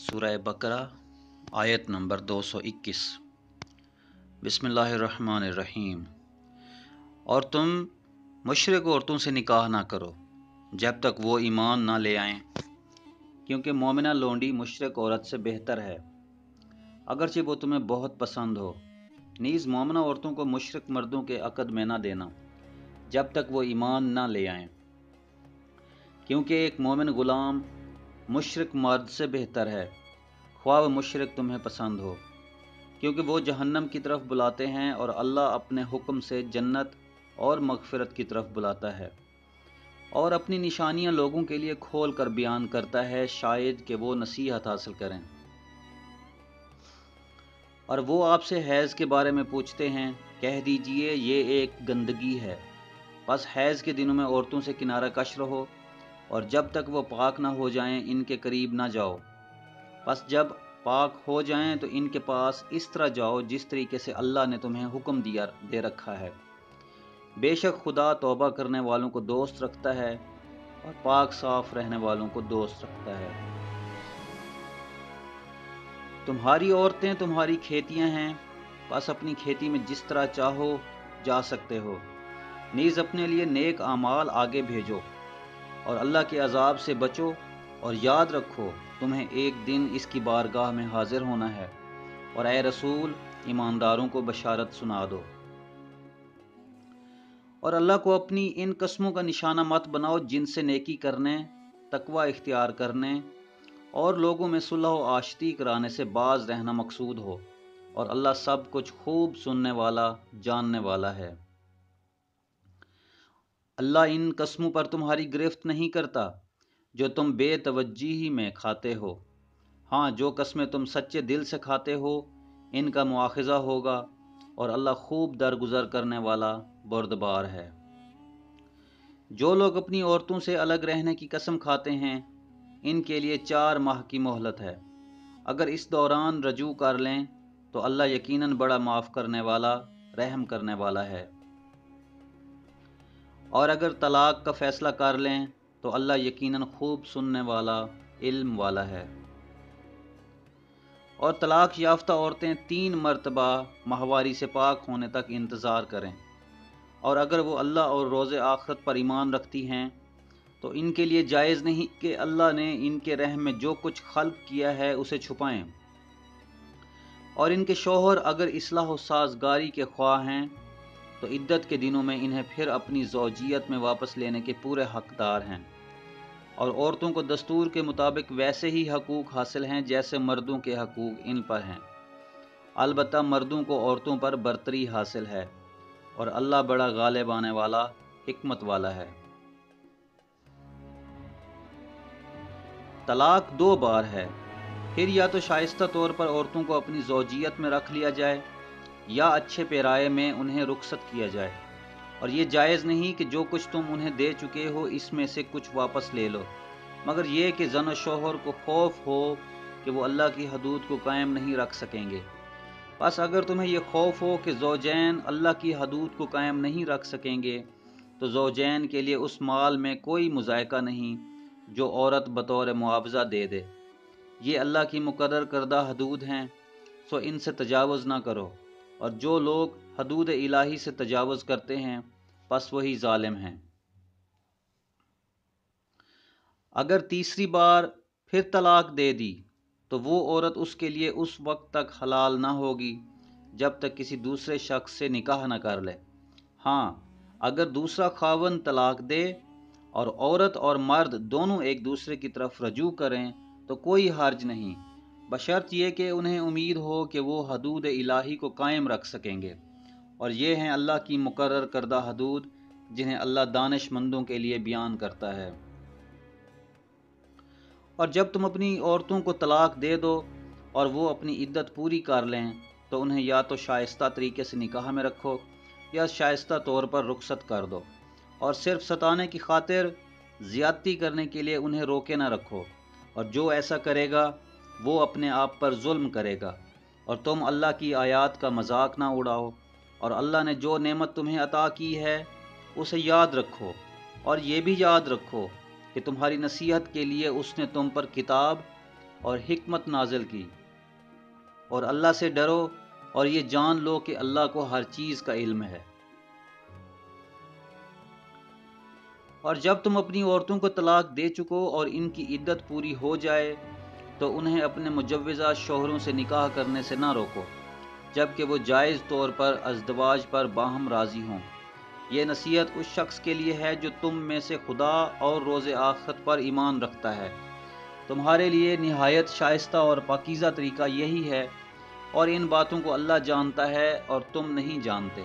सूरह बकरा आयत नंबर 221। बिस्मिल्लाहिर्रहमानिर्रहीम। और तुम मुशरिक औरतों से निकाह ना करो जब तक वो ईमान ना ले आएं, क्योंकि मोमिना लोंडी मुशरिक औरत से बेहतर है, अगरचे वो तुम्हें बहुत पसंद हो। नीज़ मोमिना औरतों को मुशरिक मर्दों के अक़द में ना देना जब तक वो ईमान ना ले आएं, क्योंकि एक मोमिन ग़ुलाम मुशरिक मर्द से बेहतर है, ख्वाह व मुशरिक तुम्हें पसंद हो, क्योंकि वो जहन्नम की तरफ बुलाते हैं और अल्लाह अपने हुक्म से जन्नत और मग़फ़िरत की तरफ बुलाता है, और अपनी निशानियां लोगों के लिए खोल कर बयान करता है, शायद कि वो नसीहत हासिल करें। और वो आपसे हैज़ के बारे में पूछते हैं, कह दीजिए ये एक गंदगी है, बस हैज़ के दिनों में औरतों से किनारा कश रहो, और जब तक वो पाक ना हो जाएं इनके करीब ना जाओ। बस जब पाक हो जाएं तो इनके पास इस तरह जाओ जिस तरीके से अल्लाह ने तुम्हें हुक्म दे रखा है। बेशक खुदा तौबा करने वालों को दोस्त रखता है और पाक साफ रहने वालों को दोस्त रखता है। तुम्हारी औरतें तुम्हारी खेतियां हैं, बस अपनी खेती में जिस तरह चाहो जा सकते हो। नीज़ अपने लिए नेक आमाल आगे भेजो और अल्लाह के अजाब से बचो, और याद रखो तुम्हें एक दिन इसकी बारगाह में हाजिर होना है। और ए रसूल, ईमानदारों को बशारत सुना दो। और अल्लाह को अपनी इन कस्मों का निशाना मत बनाओ जिनसे नेकी करने, तकवा इख्तियार करने और लोगों में सुलह व आशती कराने से बाज रहना मकसूद हो, और अल्लाह सब कुछ खूब सुनने वाला, जानने वाला है। अल्लाह इन कस्मों पर तुम्हारी गिरफ्त नहीं करता जो तुम बेतवज्जी में खाते हो। हाँ, जो कस्में तुम सच्चे दिल से खाते हो इनका मुआखज़ा होगा, और अल्लाह खूब दरगुजर करने वाला बर्दबार है। जो लोग अपनी औरतों से अलग रहने की कसम खाते हैं, इनके लिए 4 माह की मोहलत है। अगर इस दौरान रजू कर लें तो अल्लाह यकीनन बड़ा माफ़ करने वाला, रहम करने वाला है। और अगर तलाक का फ़ैसला कर लें तो अल्लाह यकीनन खूब सुनने वाला, इल्म वाला है। और तलाक याफ्ता औरतें 3 मरतबा माहवारी से पाक होने तक इंतज़ार करें, और अगर वो अल्लाह और रोज़े आखिरत पर ईमान रखती हैं तो इनके लिए जायज़ नहीं कि अल्लाह ने इनके रहम में जो कुछ खल्क़ किया है उसे छुपाएं। और इनके शौहर अगर इस्लाह व साज़गारी के ख्वाह हैं तो इद्दत के दिनों में इन्हें फिर अपनी ज़ौजियत में वापस लेने के पूरे हक़दार हैं, और औरतों को दस्तूर के मुताबिक वैसे ही हकूक़ हासिल हैं जैसे मर्दों के हकूक़ इन पर हैं। अलबत्ता मर्दों को औरतों पर बरतरी हासिल है, और अल्लाह बड़ा गालिब आने वाला, हिकमत वाला है। तलाक 2 बार है, फिर या तो शाइस्ता तौर पर औरतों को अपनी ज़ौजियत में रख लिया जाए या अच्छे पेराए में उन्हें रुखसत किया जाए। और ये जायज़ नहीं कि जो कुछ तुम उन्हें दे चुके हो इसमें से कुछ वापस ले लो, मगर ये कि ज़न और शौहर को खौफ हो कि वो अल्लाह की हदूद को कायम नहीं रख सकेंगे। बस अगर तुम्हें यह खौफ हो कि ज़ौजैन अल्लाह की हदूद को कायम नहीं रख सकेंगे तो ज़ौजैन के लिए उस माल में कोई मुज़ायका नहीं जो औरत बतौर मुआवजा दे दे। ये अल्लाह की मुकर्रर करदा हदूद हैं, सो इनसे तजावुज़ ना करो, और जो लोग हदूद इलाही से तजावुज़ करते हैं बस वही ज़ालिम हैं। अगर तीसरी बार फिर तलाक दे दी तो वो औरत उसके लिए उस वक्त तक हलाल ना होगी जब तक किसी दूसरे शख्स से निकाह न कर ले। हाँ, अगर दूसरा खावन तलाक दे और औरत और मर्द दोनों एक दूसरे की तरफ रजू करें तो कोई हर्ज नहीं, बशर्त ये कि उन्हें उम्मीद हो कि वो हदूद इलाही को कायम रख सकेंगे, और ये हैं अल्लाह की मुकर्रर करदा हदूद जिन्हें अल्लाह दानिशमंदों के लिए बयान करता है। और जब तुम अपनी औरतों को तलाक दे दो और वो अपनी इद्दत पूरी कर लें तो उन्हें या तो शाइस्ता तरीके से निकाह में रखो या शाइस्ता तौर पर रुखसत कर दो, और सिर्फ सताने की खातिर ज़्यादती करने के लिए उन्हें रोके ना रखो, और जो ऐसा करेगा वो अपने आप पर जुल्म करेगा। और तुम अल्लाह की आयात का मजाक ना उड़ाओ, और अल्लाह ने जो नेमत तुम्हें अता की है उसे याद रखो, और ये भी याद रखो कि तुम्हारी नसीहत के लिए उसने तुम पर किताब اور حکمت نازل کی، اور اللہ سے ڈرو اور یہ جان لو کہ اللہ کو ہر چیز کا علم ہے۔ اور جب تم اپنی عورتوں کو طلاق دے چکو اور ان کی عدت پوری ہو جائے تو انہیں اپنے مجوزہ شوہروں سے نکاح کرنے سے نہ روکو جبکہ وہ جائز طور پر ازدواج پر باہم راضی ہوں۔ یہ نصیحت اس شخص کے لیے ہے جو تم میں سے خدا اور روز آخرت پر ایمان رکھتا ہے۔ تمہارے لیے نہایت شائستہ اور پاکیزہ طریقہ یہی ہے، اور ان باتوں کو اللہ جانتا ہے اور تم نہیں جانتے۔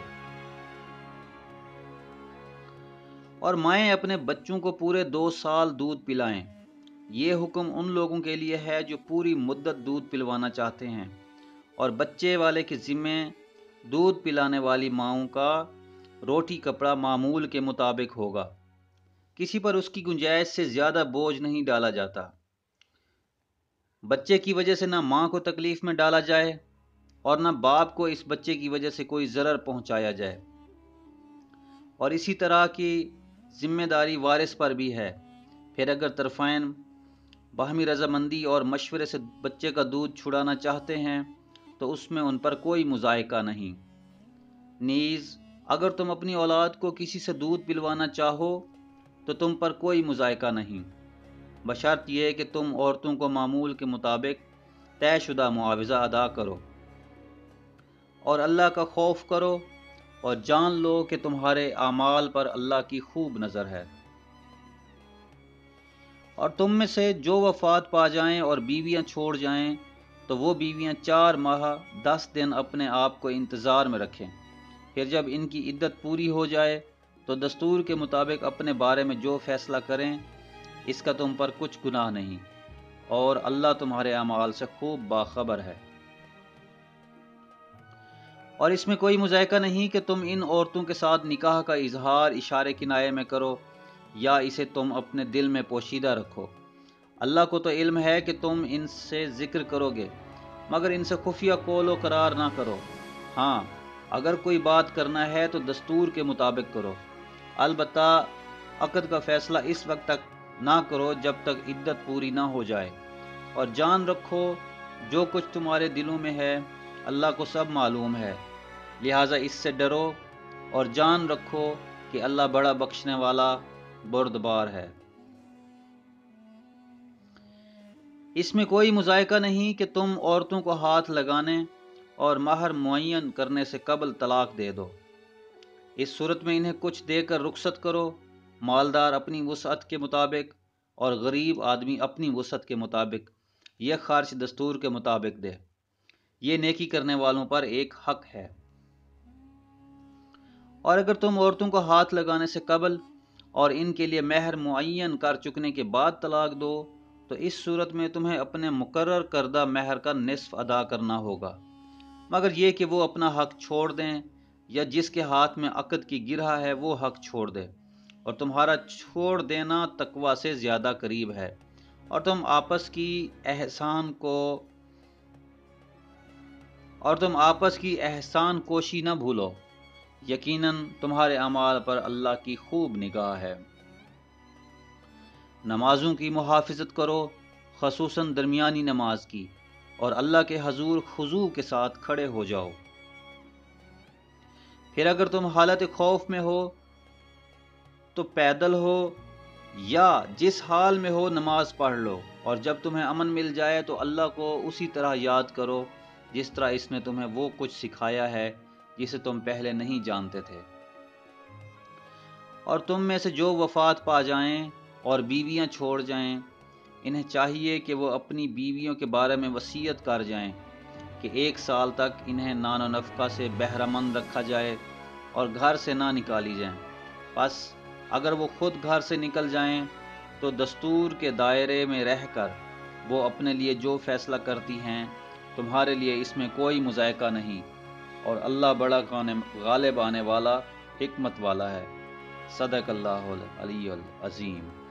اور مائیں اپنے بچوں کو پورے 2 سال دودھ پلائیں۔ یہ حکم ان لوگوں کے لیے ہے جو پوری مدت دودھ پلوانا چاہتے ہیں، اور بچے والے کے ذمے دودھ پلانے والی ماؤں کا روٹی کپڑا معمول کے مطابق ہوگا۔ کسی پر اس کی گنجائش سے زیادہ بوجھ نہیں ڈالا جاتا۔ بچے کی وجہ سے نہ ماں کو تکلیف میں ڈالا جائے اور نہ باپ کو اس بچے کی وجہ سے کوئی ضرر پہنچایا جائے۔ اور اسی طرح کی ذمہ داری وارث پر بھی ہے۔ پھر اگر طرفین باہمی رضامندی اور مشورے سے بچے کا دودھ چھڑانا چاہتے ہیں تو اس میں ان پر کوئی مضائقہ نہیں۔ نیز اگر تم اپنی اولاد کو کسی سے دودھ پلوانا چاہو تو تم پر کوئی مضائقہ نہیں، بشرط یہ کہ تم عورتوں کو معمول کے مطابق طے شدہ معاوضہ ادا کرو، اور اللہ کا خوف کرو اور جان لو کہ تمہارے اعمال پر اللہ کی خوب نظر ہے۔ اور تم میں سے جو وفات پا جائیں اور بیویاں چھوڑ جائیں تو وہ بیویاں 4 ماہ 10 دن اپنے آپ کو انتظار میں رکھیں۔ پھر جب ان کی عدت پوری ہو جائے تو دستور کے مطابق اپنے بارے میں جو فیصلہ کریں، اس کا تم پر کچھ گناہ نہیں، اور اللہ تمہارے اعمال سے خوب باخبر ہے۔ اور اس میں کوئی مضائقہ نہیں کہ تم ان عورتوں کے ساتھ نکاح کا اظہار اشارے کنائے میں کرو یا اسے تم اپنے دل میں پوشیدہ رکھو۔ اللہ کو تو علم ہے کہ تم ان سے ذکر کرو گے، مگر ان سے خفیہ قول و قرار نہ کرو۔ ہاں، اگر کوئی بات کرنا ہے تو دستور کے مطابق کرو، البتہ عقد کا فیصلہ اس وقت تک نہ کرو جب تک عدت پوری نہ ہو جائے۔ اور جان رکھو جو کچھ تمہارے دلوں میں ہے اللہ کو سب معلوم ہے، لہٰذا اس سے ڈرو اور جان رکھو کہ اللہ بڑا بخشنے والا بردبار ہے۔ اس میں کوئی مضائقہ نہیں کہ تم عورتوں کو ہاتھ لگانے اور مہر معین کرنے سے قبل طلاق دے دو۔ اس صورت میں انہیں کچھ دے کر رخصت کرو، مالدار اپنی وسعت کے مطابق اور غریب آدمی اپنی وسعت کے مطابق یہ خرچ دستور کے مطابق دے۔ یہ نیکی کرنے والوں پر ایک حق ہے۔ اور اگر تم عورتوں کو ہاتھ لگانے سے قبل اور ان کے لیے مہر معین کر چکنے کے بعد طلاق دو تو اس صورت میں تمہیں اپنے مقرر کردہ مہر کا نصف ادا کرنا ہوگا، مگر یہ کہ وہ اپنا حق چھوڑ دیں یا جس کے ہاتھ میں عقد کی گرہ ہے وہ حق چھوڑ دے، اور تمہارا چھوڑ دینا تقوی سے زیادہ قریب ہے۔ اور تم آپس کی احسان کوشی نہ بھولو، یقیناً تمہارے اعمال پر اللہ کی خوب نگاہ ہے۔ نمازوں کی محافظت کرو، خصوصاً درمیانی نماز کی، اور اللہ کے حضور خضوع کے ساتھ کھڑے ہو جاؤ۔ پھر اگر تم حالت خوف میں ہو تو پیدل ہو یا جس حال میں ہو نماز پڑھ لو، اور جب تمہیں امن مل جائے تو اللہ کو اسی طرح یاد کرو جس طرح اس نے تمہیں وہ کچھ سکھایا ہے جسے تم پہلے نہیں جانتے تھے۔ اور تم میں سے جو وفات پا جائیں اور بیویاں چھوڑ جائیں، انہیں چاہیے کہ وہ اپنی بیویوں کے بارے میں وصیت کر جائیں کہ 1 سال تک انہیں نان و نفقہ سے بہرہ مند رکھا جائے اور گھر سے نہ نکالی جائیں۔ پس اگر وہ خود گھر سے نکل جائیں تو دستور کے دائرے میں رہ کر وہ اپنے لیے جو فیصلہ کرتی ہیں تمہارے لیے اس میں کوئی مضائقہ نہیں، اور اللہ بڑا غالب آنے والا حکمت والا ہے۔ صدق اللہ العلی العظیم۔